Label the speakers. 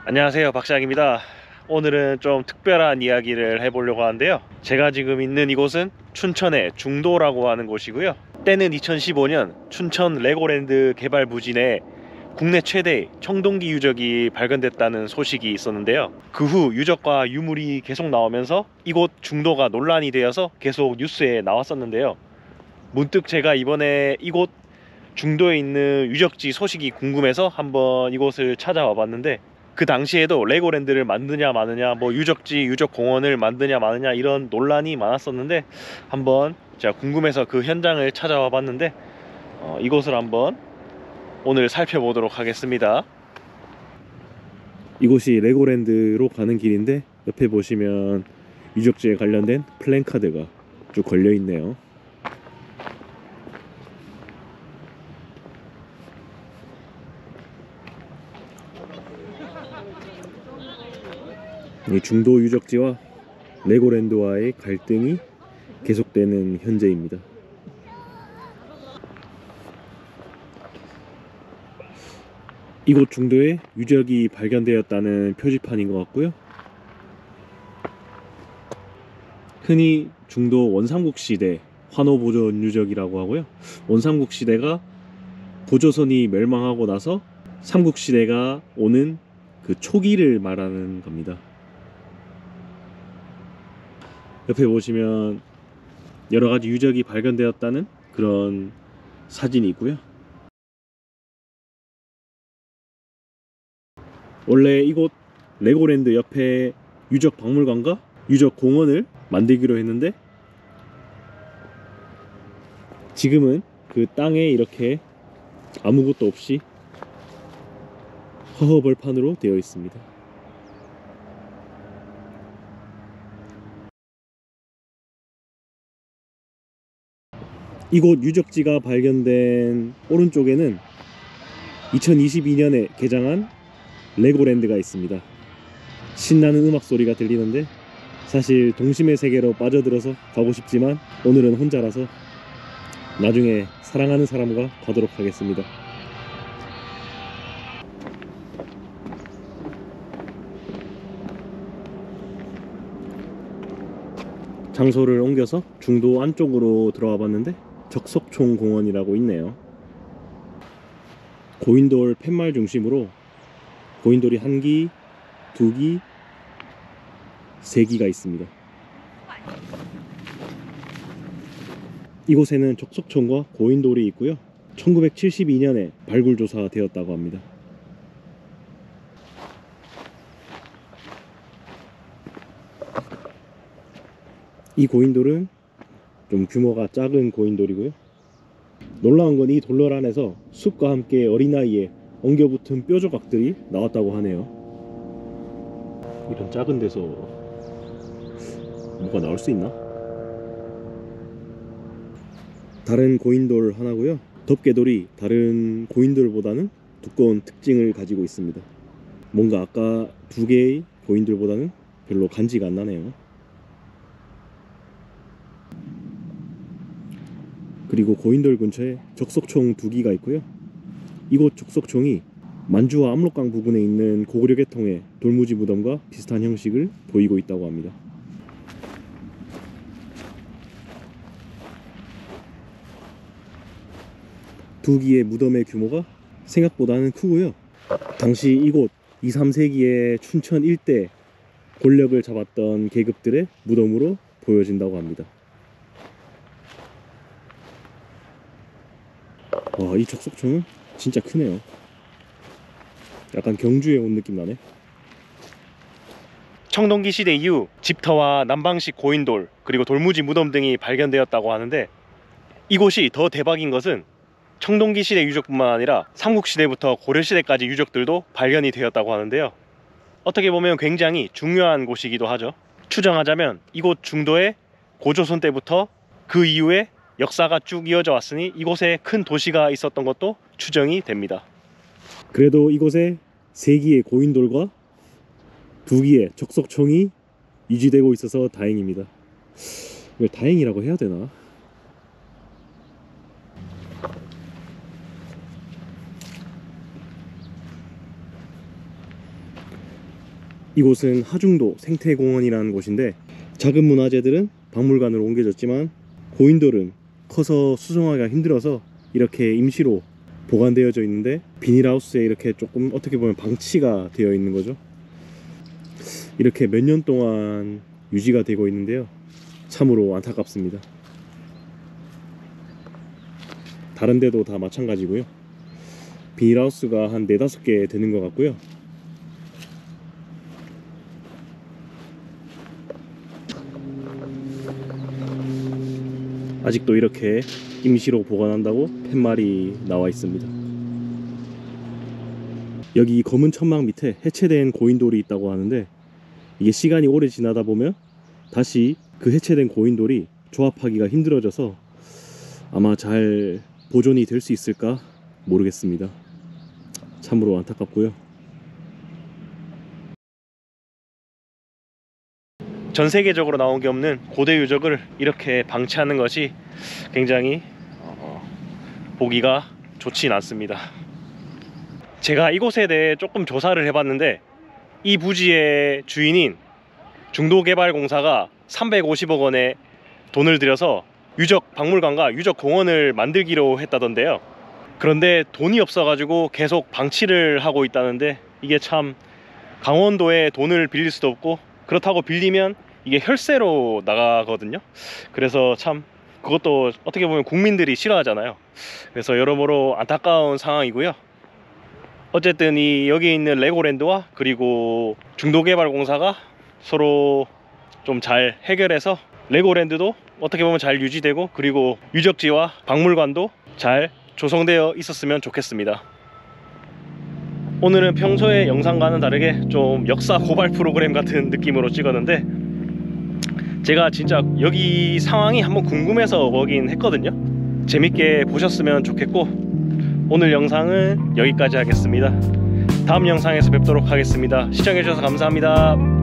Speaker 1: 안녕하세요, 박시학입니다. 오늘은 좀 특별한 이야기를 해보려고 하는데요. 제가 지금 있는 이곳은 춘천의 중도라고 하는 곳이고요. 때는 2015년 춘천 레고랜드 개발 부진에 국내 최대 청동기 유적이 발견됐다는 소식이 있었는데요. 그 후 유적과 유물이 계속 나오면서 이곳 중도가 논란이 되어서 계속 뉴스에 나왔었는데요. 문득 제가 이번에 이곳 중도에 있는 유적지 소식이 궁금해서 한번 이곳을 찾아와 봤는데, 그 당시에도 레고랜드를 만드냐 마느냐, 뭐 유적지 유적공원을 만드냐 마느냐 이런 논란이 많았었는데, 한번 제가 궁금해서 그 현장을 찾아와 봤는데 이곳을 한번 오늘 살펴보도록 하겠습니다. 이곳이 레고랜드로 가는 길인데, 옆에 보시면 유적지에 관련된 플랜카드가 쭉 걸려 있네요. 이 중도 유적지와 레고랜드와의 갈등이 계속되는 현재입니다. 이곳 중도에 유적이 발견되었다는 표지판인 것 같고요. 흔히 중도 원삼국 시대 환호 보존 유적이라고 하고요. 원삼국 시대가 고조선이 멸망하고 나서 삼국 시대가 오는 그 초기를 말하는 겁니다. 옆에 보시면 여러 가지 유적이 발견되었다는 그런 사진이 있고요. 원래 이곳 레고랜드 옆에 유적 박물관과 유적 공원을 만들기로 했는데, 지금은 그 땅에 이렇게 아무것도 없이 허허벌판으로 되어 있습니다. 이곳 유적지가 발견된 오른쪽에는 2022년에 개장한 레고랜드가 있습니다. 신나는 음악 소리가 들리는데, 사실 동심의 세계로 빠져들어서 가고 싶지만 오늘은 혼자라서 나중에 사랑하는 사람과 가도록 하겠습니다. 장소를 옮겨서 중도 안쪽으로 들어와 봤는데, 적석총 공원이라고 있네요. 고인돌 팻말 중심으로 고인돌이 1기, 2기, 3기가 있습니다. 이곳에는 적석총과 고인돌이 있고요. 1972년에 발굴조사 되었다고 합니다. 이 고인돌은 좀 규모가 작은 고인돌이고요. 놀라운 건 이 돌로 안에서 숲과 함께 어린아이의 엉겨붙은 뼈조각들이 나왔다고 하네요. 이런 작은 데서 뭐가 나올 수 있나? 다른 고인돌 하나고요. 덮개돌이 다른 고인돌보다는 두꺼운 특징을 가지고 있습니다. 뭔가 아까 2개의 고인돌보다는 별로 간지가 안 나네요. 그리고 고인돌 근처에 적석총 2기가 있고요. 이곳 적석총이 만주와 압록강 부근에 있는 고구려 계통의 돌무지 무덤과 비슷한 형식을 보이고 있다고 합니다. 두 기의 무덤의 규모가 생각보다는 크고요. 당시 이곳 2, 3세기의 춘천 일대 권력을 잡았던 계급들의 무덤으로 보여진다고 합니다. 와, 이 적석총은 진짜 크네요. 약간 경주에 온 느낌 나네. 청동기 시대 이후 집터와 남방식 고인돌, 그리고 돌무지 무덤 등이 발견되었다고 하는데, 이곳이 더 대박인 것은 청동기 시대 유적뿐만 아니라 삼국시대부터 고려시대까지 유적들도 발견이 되었다고 하는데요. 어떻게 보면 굉장히 중요한 곳이기도 하죠. 추정하자면 이곳 중도에 고조선 때부터 그 이후에 역사가 쭉 이어져 왔으니 이곳에 큰 도시가 있었던 것도 추정이 됩니다. 그래도 이곳에 3기의 고인돌과 2기의 적석총이 유지되고 있어서 다행입니다. 이걸 다행이라고 해야 되나? 이곳은 하중도 생태공원이라는 곳인데 작은 문화재들은 박물관으로 옮겨졌지만 고인돌은 커서 수송하기가 힘들어서 이렇게 임시로 보관되어져 있는데 비닐하우스에 이렇게 조금 어떻게 보면 방치가 되어 있는 거죠. 이렇게 몇 년 동안 유지가 되고 있는데요, 참으로 안타깝습니다. 다른 데도 다 마찬가지고요. 비닐하우스가 한 4-5개 되는 것 같고요. 아직도 이렇게 임시로 보관한다고 팻말이 나와 있습니다. 여기 검은 천막 밑에 해체된 고인돌이 있다고 하는데, 이게 시간이 오래 지나다 보면 다시 그 해체된 고인돌이 조합하기가 힘들어져서 아마 잘 보존이 될 수 있을까 모르겠습니다. 참으로 안타깝고요. 전 세계적으로 나온 게 없는 고대 유적을 이렇게 방치하는 것이 굉장히 보기가 좋진 않습니다. 제가 이곳에 대해 조금 조사를 해봤는데, 이 부지의 주인인 중도개발공사가 350억 원의 돈을 들여서 유적 박물관과 유적 공원을 만들기로 했다던데요. 그런데 돈이 없어가지고 계속 방치를 하고 있다는데, 이게 참, 강원도에 돈을 빌릴 수도 없고, 그렇다고 빌리면 이게 혈세로 나가거든요. 그래서 참 그것도 어떻게 보면 국민들이 싫어하잖아요. 그래서 여러모로 안타까운 상황이고요. 어쨌든 여기 있는 레고랜드와 그리고 중도개발공사가 서로 좀 잘 해결해서 레고랜드도 어떻게 보면 잘 유지되고, 그리고 유적지와 박물관도 잘 조성되어 있었으면 좋겠습니다. 오늘은 평소의 영상과는 다르게 좀 역사 고발 프로그램 같은 느낌으로 찍었는데, 제가 진짜 여기 상황이 한번 궁금해서 오긴 했거든요. 재밌게 보셨으면 좋겠고, 오늘 영상은 여기까지 하겠습니다. 다음 영상에서 뵙도록 하겠습니다. 시청해주셔서 감사합니다.